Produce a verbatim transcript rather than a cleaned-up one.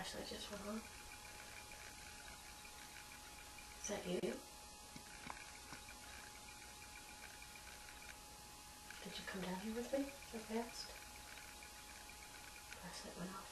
flashlight just went on. Is that you? Did you come down here with me so fast? Flashlight went off.